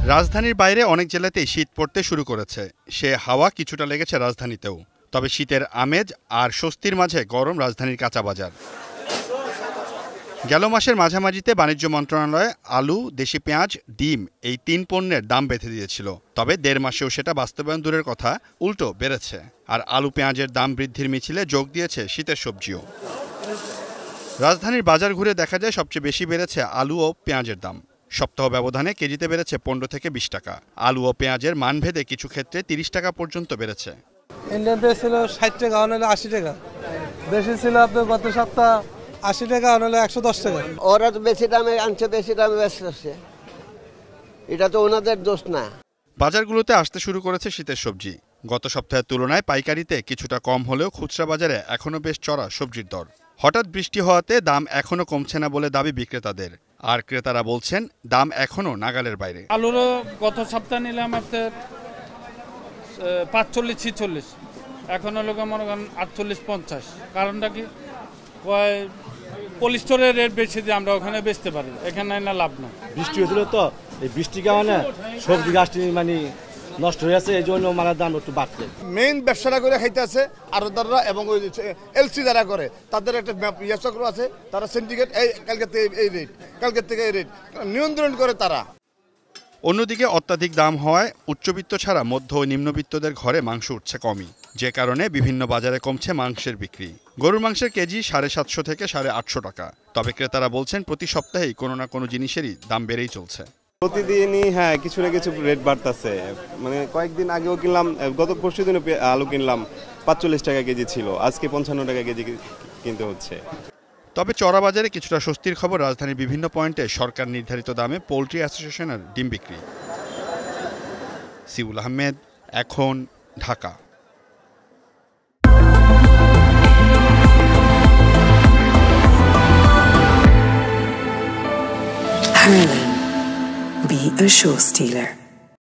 রাজধানীর বাইরে অনেক জেলাতেই শীত পড়তে শুরু করেছে। সে হাওয়া কিছুটা লেগেছে রাজধানীতেও। তবে শীতের আমেজ আর স্বস্তির মাঝে গরম রাজধানীর কাঁচা বাজার। গেল মাসের মাঝামাঝিতে বাণিজ্য মন্ত্রণালয় আলু, দেশি পেঁয়াজ, ডিম এই ৩ পণ্যের দাম বেঁধে দিয়েছিল। তবে ১.৫ মাসেও সেটা বাস্তবায়ন দূরের কথা, উল্টো বেড়েছে। আর আলু পেঁয়াজের দাম বৃদ্ধির মিছিলে যোগ দিয়েছে শীতের সবজিও। রাজধানীর বাজার ঘুরে দেখা যায় সবচেয়ে বেশি বেড়েছে আলু ও পেঁয়াজের দাম। সপ্তাহ ব্যবধানে কেজিতে বেড়েছে ১৫ থেকে ২০ টাকা। আলু ও পেঁয়াজের মানভেদে কিছু ক্ষেত্রে ৩০ টাকা পর্যন্ত বেড়েছে। ইন্ডিয়ান পেঁয়াজ ছিল ৬০ টাকা, অনলে ৮০ টাকা। দেশি ছিল আপনার গত সপ্তাহ ৮০ টাকা, অনলে ১১০ টাকা। ওরা তো বেশি দামে আনছে, বেশি দামে বেচতেছে, এটা তো ওনাদের দোষ না। বাজারগুলোতে আসতে শুরু করেছে শীতের সবজি। গত সপ্তাহের তুলনায় পাইকারিতে কিছুটা কম হলেও খুচরা বাজারে এখনও বেশ চড়া সবজির দর। হঠাৎ বৃষ্টি হওয়াতে দাম এখনও কমছে না বলে দাবি বিক্রেতাদের। আর ক্রেতারা বলছেন দাম এখনও নাগালের বাইরে। আলুরও গত সপ্তাহে নিলাম আপনার ৪৫-৪৬, এখন হলো মনে করেন ৪৮-৫০। কারণটা কি, পলিস্টোরের রেট বেশি দিয়ে আমরা ওখানে বেচতে পারি, এখানে না লাভ না। বৃষ্টি হয়েছিল তো, এই বৃষ্টির কারণে সবজি গাছটি নষ্ট হয়ে আছে, এই জন্য মালের দাম একটু বাড়ছে। মেইন ব্যবসাটা করে খাইতে আছে আড়তদাররা এবং ওই এলসি যারা করে তাদের একটা চক্র আছে, তারা সিন্ডিকেট, এই কালকের থেকে এই রেট, কালকের থেকে এই রেট নিয়ন্ত্রণ করে তারা। অন্যদিকে অত্যাধিক দাম হওয়ায় উচ্চবিত্ত ছাড়া মধ্য ও নিম্নবিত্তদের ঘরে মাংস উঠছে কমই, যে কারণে বিভিন্ন বাজারে কমছে মাংসের বিক্রি। গরুর মাংসের কেজি ৭৫০ থেকে ৮৫০ টাকা। তবে ক্রেতারা বলছেন প্রতি সপ্তাহেই কোনো না কোনো জিনিসেরই দাম বেড়েই চলছে। প্রতিদিনই কিছু না কিছু রেট বাড়তেছে। কয়েকদিন আগেও কিনলাম, গত পরশু দিনও আলু কিনলাম ৪৫ টাকা কেজি ছিল, আজকে ৫৫ টাকা কেজি কিনতে হচ্ছে। তবে চড়া বাজারে কিছুটা স্বস্তির খবর রাজধানীর বিভিন্ন পয়েন্টে সরকার নির্ধারিত দামে পোল্ট্রি অ্যাসোসিয়েশনের ডিম বিক্রি। সিউল আহমেদ, এখন, Dhaka. Harlan, be a show stealer.